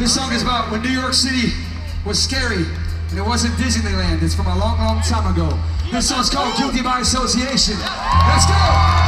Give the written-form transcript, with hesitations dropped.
This song is about when New York City was scary and it wasn't Disneyland. It's from a long, long time ago. This song's called Guilty by Association. Let's go!